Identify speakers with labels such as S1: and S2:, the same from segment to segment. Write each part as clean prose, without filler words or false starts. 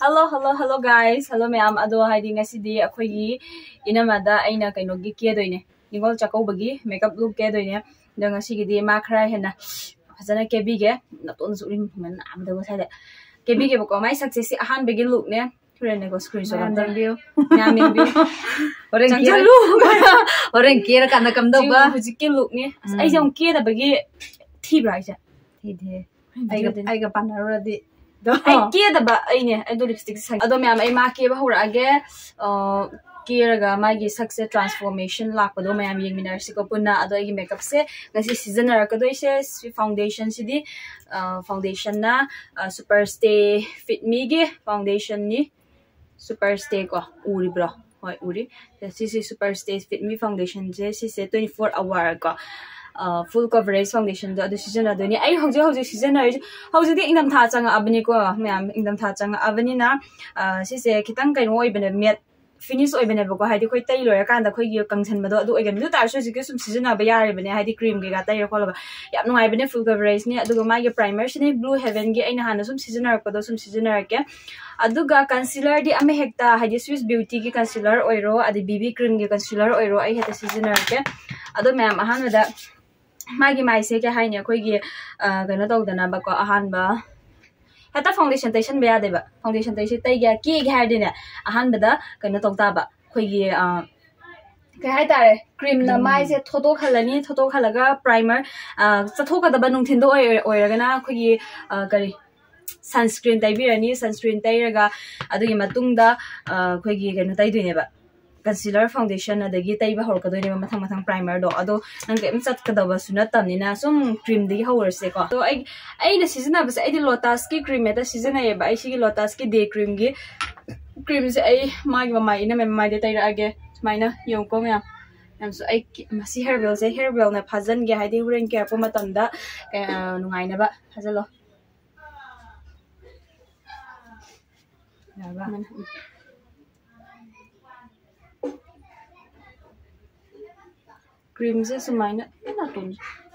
S1: Hello guys. Hello ma'am. Ado haidi ngasidi akhoi inamada aina kainogi ke doine. Ningol chakobagi makeup look ke doine. Da ngasigi ma khara hena fazana kebi ge naton zurin man amda wasade. Kebi ge ko mai success ahan begin look ne. Turene ko screenshot amda view. Nyaming view.
S2: Orang kira kana kam do ba.
S1: Hujike look ne. Ai jong ke da bagi thi bra ja.
S2: Thi the. Ai ga panaro di.
S1: I care the I do lipstick. I don't mean I make a whole again. Kiraga magi success transformation lock with my young minarsico puna other makeup set. This is season arcadoises foundation CD foundation na super stay fit migi foundation ni super stay ko uri bro. Hoy uri. This is super stay fit me foundation. This is a 24-hour ko. Full coverage foundation do season ado ni ai hojje season hojje di ingdam tha changa abani ko ma'am ingdam tha changa abani na si se kitang kai noi bene met finish oi bene ko haidi khoi tai loi kan da khoi gi kangchan mado adu oigan du tar so ji sum season aba yare bene haidi cream ge ga tai ro ko yam ngai bene full coverage ni adu ma ge primer sine blue heaven ge aina hana sum season ko do sum season ke adu ga concealer di ame hekta haidi Swiss beauty ge concealer oiro adi bb cream ge concealer oiro ai heta season ke adu ma'am ahan da Magi mai se ke haine khoi gi gana tau dana ba ko ahan ba heta foundation station be ade ba foundation station tai ga ki ga de ne ahan ba da gana tau ta ba khoi gi ke hai tare cream na mai se thoto khalani thoto khalaga primer chatho ka da ba nung thin do oi ra gana khoi gi kari sunscreen tai bi rani sunscreen tai raga adu gi matung da khoi gi gana tai du ne ba concealer foundation adagi taiba hor kadoi ne mathang primer do ado nang kem chat kadaba suna tamni na sum cream digi hawar se ko to ai na season abas ai di lotus ki cream eta season ai ba ai sigi lotus ki day cream gi cream se ai magi mama ina me mai de tai ra age maina yong ko me am so ai masi hairbell na phazan ge haidi huren ke apo matam da nungai na ba phazalo ya ba cream se sumaina ina tun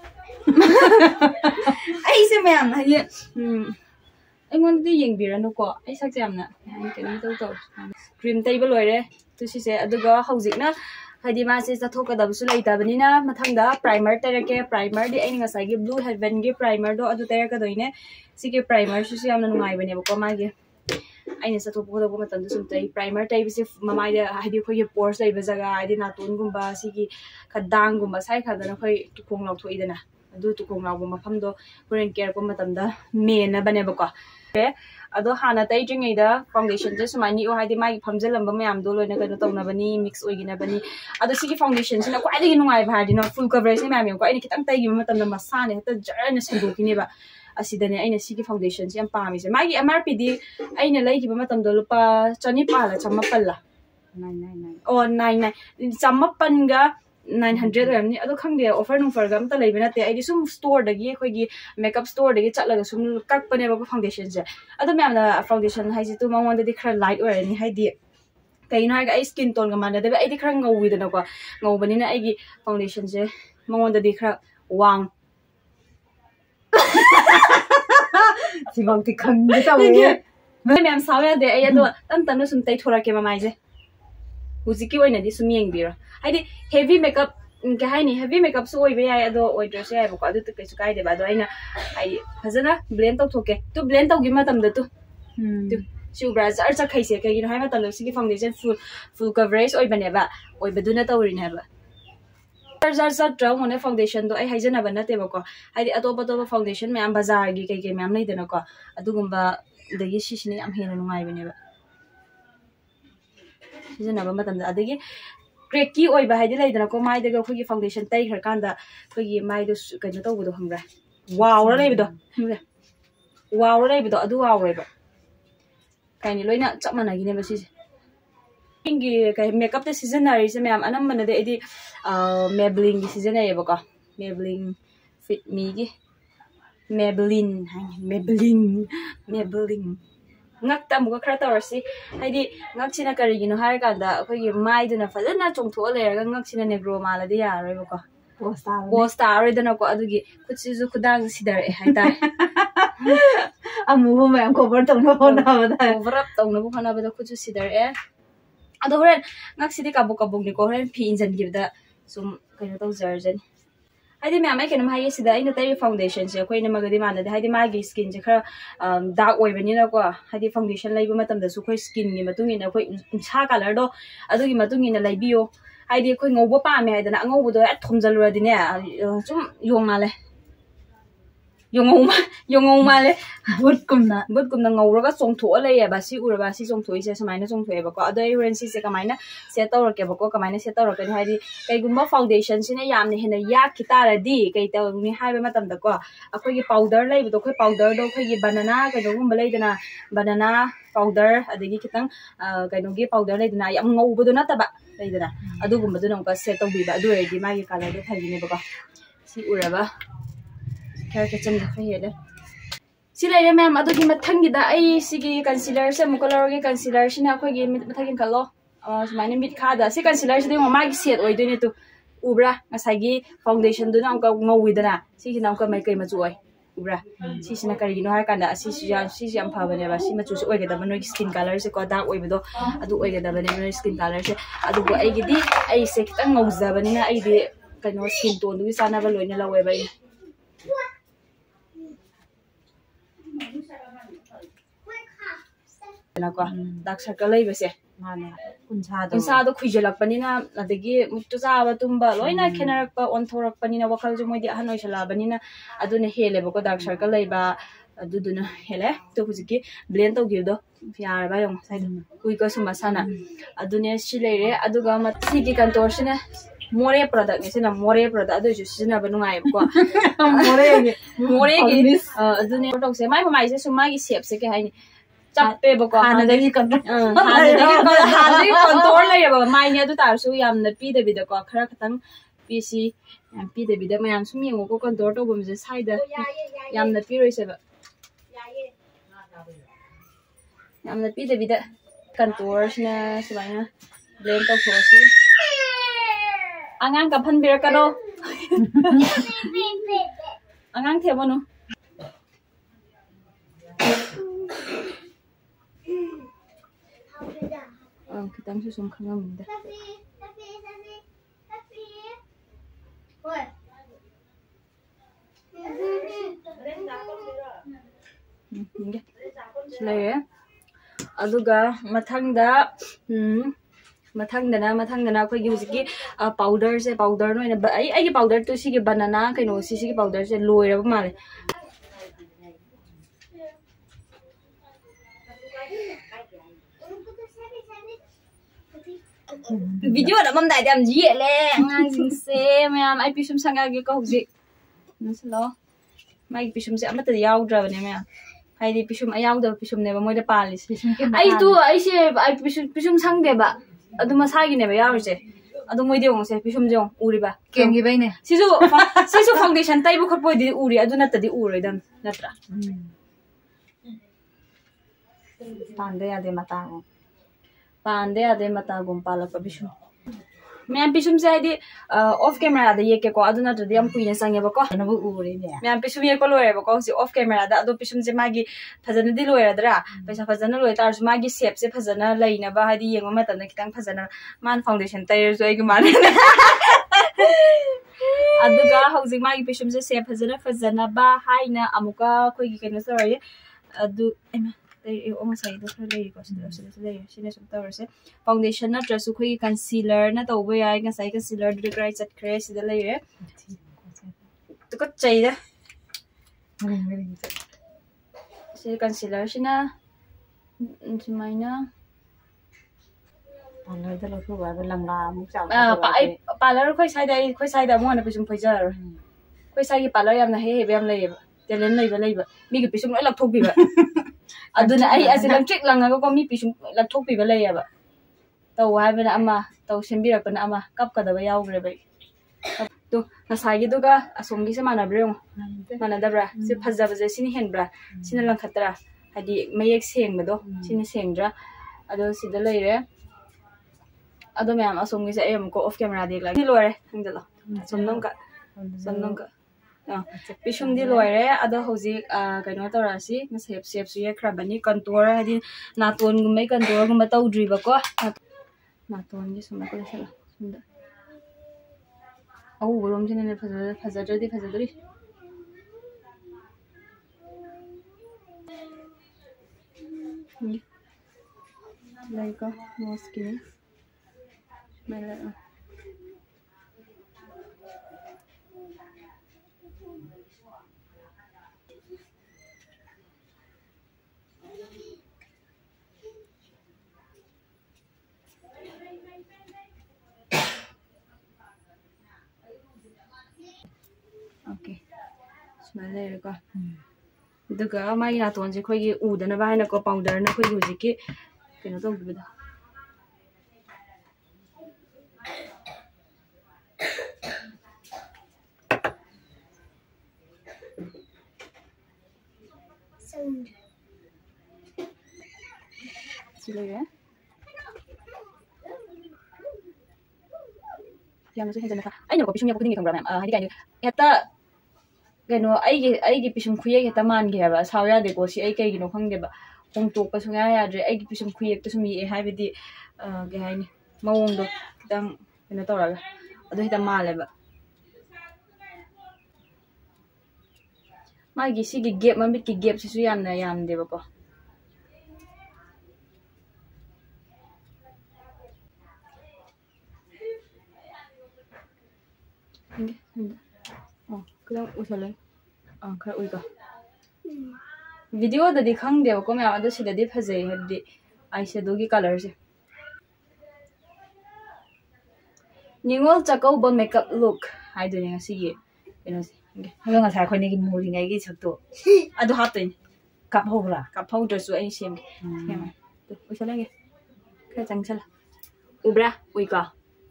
S1: ai se ma'am ha ye ai ngon di yeng birano ko ai sak jam na ai kani to cream tai ba loire tu si se aduga hojik na hadi ma se sa thoka da su lai ta bani na mathang da primer tare ke primer di ai nga sai ge blue heaven ge primer do adu tare ka doine si ke primer su yam na nungai bane ko ma ge aina sa thopo do matam da sum tai primer tai bi se mamai da hadi khoi ge pores lai ba jaga hadi na tun gumba si gi khadang gumba sai khada na khoi tukong law thoi dana adu tukong law gumba pham do current care ko matam da me na bane ba ko ado hana tai jingai da foundation je sumani o hadi mai phamjal lamba mayam do loina ka to na bani mix oigina bani ado si gi foundation sina kwai dagi nungai ba hadi no full coverage ni mayam ko ai kitang tai gi matam da masane heta jarna sandu kini ba asidane aina sigi foundation si am pami se magi MRP di aina lai gi matam do lupa chani pala chamapal la 999 oh 99 chamapan ga 900 ramni ado khangde offer nung fargam ta leibena te ai sum store dagi khoi gi makeup store dagi chatlaga sum kak pane ba foundation se ado me amna foundation hai ji tu mangwan da di khara light or ni hai di kaino ha ga skin tone ga mana da ai di khara ngawi da ko ngawbani na ai gi foundation se mangwan da di khara wang
S2: Simang ti khang ni ta wo
S1: me am sawe de ai ado tan sum tai thora ke ma mai je hujiki oina di sum yeng bira haidi heavy makeup ke haini heavy makeup so oi be ai ado oi dress ai ba ko adu te kai de ba do aina ai fazana blend to thoke tu blend to gi matam da tu tu siu bra jar cha khai se kai gi hai matam sigi foundation full coverage oi bane ba oi baduna tawrin ha ba jar draw mone foundation do ai haijana ba na te ba ko haidi ato foundation me am bazar gi kai me am nei dena ko adu gumba dagi shisini am hena nungai bane ba season aba matam da adagi cracky oi ba haidi lai dena ko mai daga khogi foundation tai khar kan da khogi mai do kaino to budo hambra wow ra lai bido adu wow ra ba kaini loina chapmana gi ne ba si ingi kai makeup te seasonary se ma'am anam mana de edi Maybelline gi season ai ba ko Maybelline fit me gi Maybelline ngak ta mu khara tawrsi haidi ngak china kari gi no har ka da khoi gi mai duna fazana chongtho le ga ngak china negro mala de ya roi ba ko post star re dana ko adu gi khutsi ju khudang sidar e hai ta
S2: amu मैं cover तो ना होना बता
S1: cover up तो ना बुखाना बता कुछ सिदर है अदो होरेन ngak sidi kabuk kabuk ni ko horen phi injan gibda sum kaino to jarjan haidi me amai kenam haye sida ina tari foundation je koi na magadi mana de haidi magi skin je khara dark oi bani na ko haidi foundation lai ba matam da su koi skin ni matung ina koi cha color do adu gi matung ina lai biyo haidi koi ngau pa me haida na ngau bo do thum jalura dine sum yong male yong male
S2: बहुत कुमना
S1: ngau ra ga song tho le ya ba si ura ba si song thoi se samaina song thoi ba ko ado ren si se kamaina set tawra ke ba ko kamaina set tawra ke haidi kai gumba foundation sine yamne hena ya kitara di kai taw ni hai ba matam da ko akoi gi powder lai ba do khoi powder do khoi gi banana kai do gumba lai dana banana powder adigi kitang kai no gi powder lai dana yam ngau ba do na ta ba lai dana adu gumba do nang ka set taw bi ba adu re di ma gi color do thagi ne ba ko si ura ba kaya ka cham da khai hele sila ya ma'am ato gi mathang da ai sigi concealer se mo color gi concealer sina khoi gi mathagin kalo sumani mit kha da si concealer se ding ma gi set oi dine tu ubra ngasai gi foundation du na ka ngoi da na si gi na ka mai kai ma chu oi ubra si sina kari gi no har kan da si am pha bane ba si ma chu se oi ga da no skin color se ko dark oi bido adu oi ga da bane no skin color se adu go ai gi di ai se kitang ngau za bane na ai di kano skin tone du sana ba loina la oi ba na ko dark circle lai bese
S2: माने
S1: unsa do khuijelak panina adagi muttu sa ba tumba loina khenarak pa on thorak panina wakal ju moi di hanoi sala banina aduna hele ba ko dark circle lai ba aduduna hele to hujiki blend to gildo yar ba yong sai kui ko suma sana adune si leire aduga ma city contour sina more product ni sina more product adu ju sina ba nungai ko more gi adune product se mai se suma gi shape se ke haini chappe ba ko
S2: हानदगी
S1: hanadagi contour lai ba mai ne du tar su yam na pi de bi da ko khara khatang pi si yam pi de bi da mayam sum yengo ko contour to bum je sai da yam na pi roi se ba yam na pi de bi da contour na subaina blend to ko si angang ka phan bir ka do angang the bonu kita mesti sungkan ngam dah. Selesai. Aduga mathang da aku use ki powder se powder no ina ai ki powder tu si ki banana kai no si ki powder se loi ra male. Video da mam dai dam ji le ngang jing se mayam ai pisum sanga ge ko hujik naslo mai pisum se amata yaw dra bane mayam hai di pisum ayaw da pisum ne ba moi da palis ai tu ai se ai pisum sang de ba adu ma sa gi ne ba yaw se adu moi de ong se pisum jong uri ba
S2: came gi baine
S1: sisu foundation tai bu khot poi di uri adu na ta di uri dam natra pande ade mata gum pala pa pisum मैं पिसुम से आदि of camera दा ये के को अदुना तो दियम कुइने संगे बको
S2: नबु उरे ने
S1: मैं पिसुम ये को लोरे बको से ऑफ कैमरा दा अदो पिसुम से मागी फजन दि लोरे दरा पैसा फजन लोय तार मागी शेप से फजन लैना बा हादि येंगो मत न कितंग फजन मान फाउंडेशन तयर जो एगी मान अदुगा हौजिक मागी पिसुम से शेप फजन बा हाइना अमुका कोई की केनो सॉरी अदु ओ masai do khara lei ko sida lei sine sum tawar se foundation na trasu khoi concealer na to bo ya ga sai concealer de grai chat kre sida lei re to ko chai da se concealer sina maina
S2: parlor da lo ko ba langa mu chau
S1: pa ai parlor khoi sai da mo na pisum phoijar khoi sai gi parlor yam na he yam lei telen lei ba mi gi pisum lak thok bi ba aduna ai asilam trick langa ko mi pisum lak thok bi ba lei ba taw wa bena ama taw sembirak bena ama kap ka da ba yaw bre ba to nasai gi duga asom gi se mana breng mana da bra se phajja ba je sini hen bra sini lang khatra hadi mayek seng ba do sini sengra ado sida lei re ado me am asom gi se em ko off camera dek la ni lore hangdalo som nong ka पिशुमदी Loyare अदो हौजिक कइनो तौरासी shape सु येख्राबनी contour हादि नातोन गुमै कंटूर गुम तौद्रिबको नातोन gi summa ko sala sumda au borom jine fazadri like mosque mela okay smell there ko duga mai na ton je khoi gi udana ba na ko powder na khoi gi ki kino to bida sound sile ya yang so hejana ka ai no ko pisum ya ko dingi thong ram hadi kai eta kano ai gi pisum khuye heta man ge ba sawya de ko si ai kai gi no khang de ba hong tok pa sunga ya je ai gi pisum khuye to sumi e hai bidi ge hai ni mawong do kitang kino to ra ado heta male ba ma gi si gi gap ma bit gi gap si su yam de ba ko 그냥 웃을래? 그래 우리가 비디오도 강대요. 그러면 아저씨들 디파제 해디 아이섀도우기 컬러지. 닝월 자고 본 메이크업 룩 하이도니 ngasi기 이노지.
S2: Hello nga sa khoi ni gi muri ngai gi chakto.
S1: 아도 하트인.
S2: Kap hobra.
S1: 까 파우더스 아니 셈. 해마. 웃을래? 그래 장살. 우브라 우이가.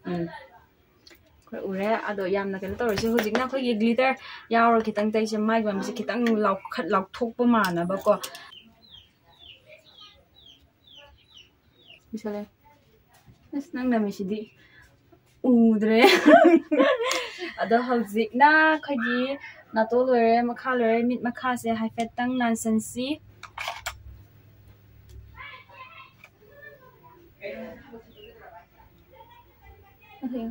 S1: ure ado yamna kena tor se hojik na khoi gi glitter yaur kitang tai se mai bam se kitang lauk thok pa mana ba ko misale es nang na misidi udre ado hojik na khoi gi na to lore makha lore mit makha se high fat tang nonsense okay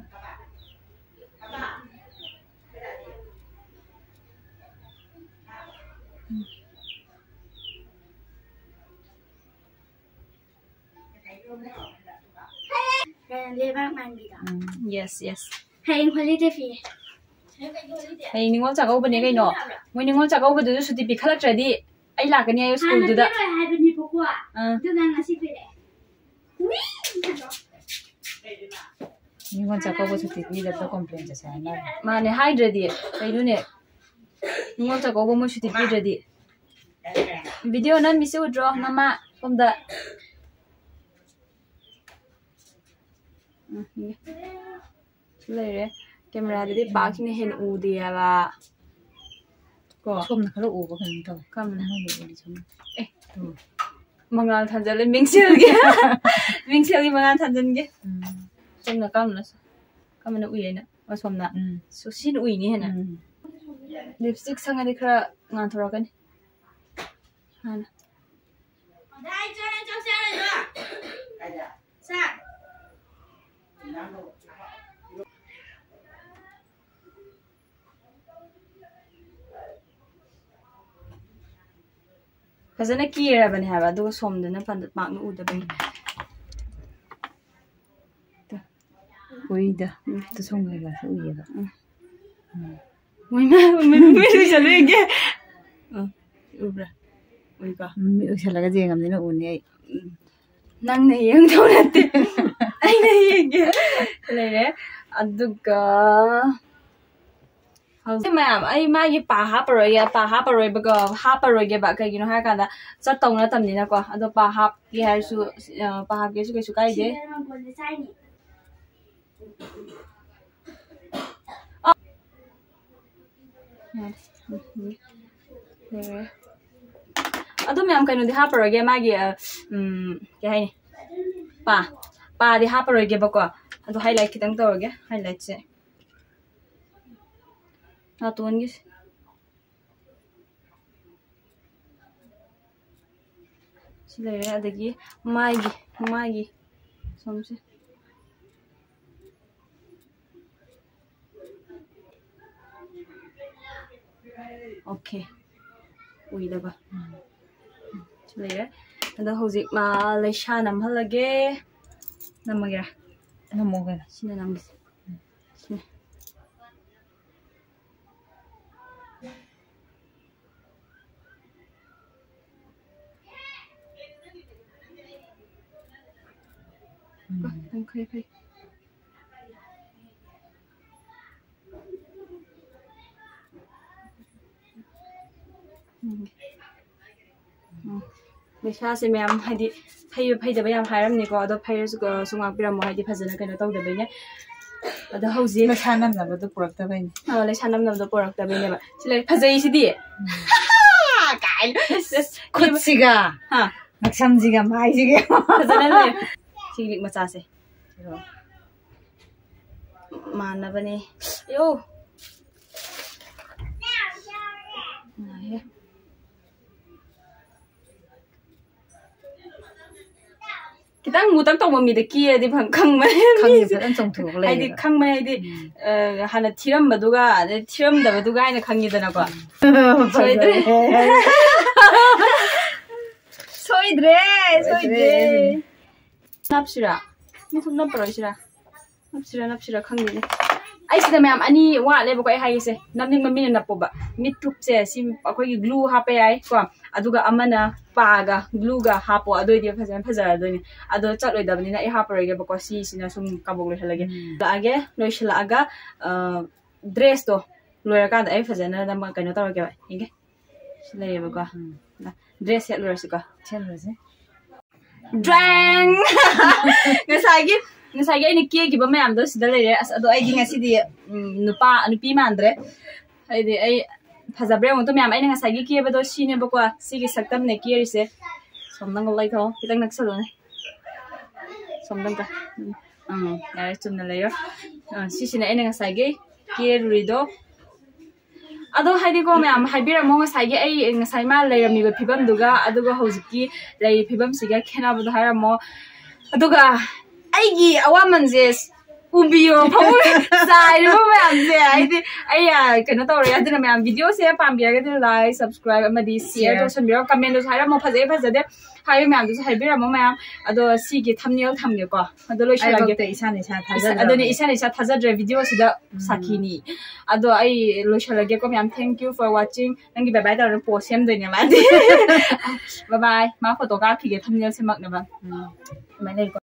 S1: yes
S3: hay holiday fee
S1: hey ningol chakau bane kai no moi ningol chakau bu du suti bi khalak tradi ai la kani ayo school du da
S3: hay bani pokwa du nang ngasi pere
S2: Ni gon chako bo suti ni da to complain ja sa na.
S1: mane hydradi kai du ne ningol chakau bu mo suti bi ready video na mi se draw mama from the lere camera de ba ki ne hen u dia ba ko
S2: Som na khalo u bo kan to.
S1: kam na
S2: Mo ni chom.
S1: mangal thanjal mingsil ge mingsil gi mangal thanjan ge somna kam na uye na wa somna so sin ui ni hena lipstick sanga de khra ngan thora kan hana
S3: dai cho nên cháu xem này rồi sao
S1: fazana kira bane haba do somdana pandat mak nu uda bai
S2: Oi da. To som ga ga sa uye ba.
S1: moi lu chalu ge ubra oi ka
S2: Mi usala ga jengam ni no u ni ai.
S1: nang na yang thonate ai na ye lere aduga hausi ma'am ai ma gi pa ha paroi baga ha paroi ge ba kai gi no ha ka da sa tong na tam ni na ko ado pa ha gi ha su pa ha ge su kai je
S3: mà còn để sai nhỉ
S1: ado ma'am kai no di ha paroi ge ma gi ke hai ni pa di ha paroi ge ba ko ado highlight kitang to ge highlight se na ton gi Silere adagi maigi somse. Okay. Uidaba. Silere. Ada hojik ma leisha namhalage. Namagira.
S2: Namoga.
S1: Sina namgis. Sina. Okay. Leisha se ma'am हाइदि फैदबा याम हाइरमनिको अदो फैरसुको सुंगा पिरामो हाइदि फजना कनो तौदबैने अदो हौजि
S2: लेसा नामनाबदो पुरक्तबैनि
S1: लेसा नामनाबदो पुरक्तबैनेबा सिले फजैसिदि काय
S2: खुदसिगा
S1: हा
S2: नक्समजिगा माइजिगा
S1: फजना ले सिलिक मचा से मानबने यो नाहे kitang mutang tong mi de ki di phang khang ma
S2: khang ye an chong thuk le
S1: ai di khang ma ai di hana thiram baduga de thiram da baduga ai na khangi dana ko soidre napsira ni thum na parasira napsira khangi ne ai sida ma'am ani wa le ba ko ai haise namning ma min na poba mit thup se sim akoi glue ha pe ai ko aduga amana paga glue ga ha po adoi di phajara adoi ado chatloi dabani na ai ha parege ba ko si sina sum kabog le halage la age loishala aga dress to loira ka ai phajana na ma kaino tawage ba inge sile ba ko dress ya loira suka
S2: chenrose
S1: drang ngasagi ini kia giba mayam do sida lere as ado ai dinga sidi nupi mandre ai de ai phajabre mo to mayam ai ngasagi kia ba do sine ba ko sigi saktam ne kia rise somnang lai tho kitang naksalo ne somnang ka ya chumna layo si sine ai ngasagi kia rido ado haidi ko mayam haibira mo ngasagi ai ngasai ma lerami ba phibam duga aduga hojiki lai phibam siga khena ba hara mo aduga aigi awamanjes ubiyo phamu sai ro mayamje aidi aya kena tawre adina mayam video se pambiya ga like subscribe amadi share to sanbiro comment do haira mo phajade hayo mayam do haibira mo mayam ado sigi thumbnail thamge ko ado loishalage
S2: isani sa thajadre
S1: adoni isani sa thajadre video sida sakini ado ai loishalage ko mayam thank you for watching nangi bye bye da post sem doine ma bye bye ma photo ka phige thumbnail semak na ba